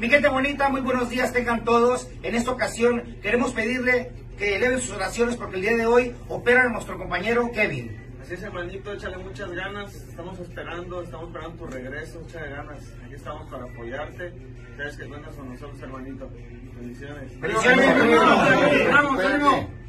Mi gente bonita, muy buenos días tengan todos. En esta ocasión queremos pedirle que eleven sus oraciones porque el día de hoy opera nuestro compañero Kevin. Así es, hermanito, échale muchas ganas, estamos esperando tu regreso, échale ganas, aquí estamos para apoyarte, sabes que cuentas con nosotros, hermanito. Bendiciones. Bendiciones. ¡Vamos, ánimo!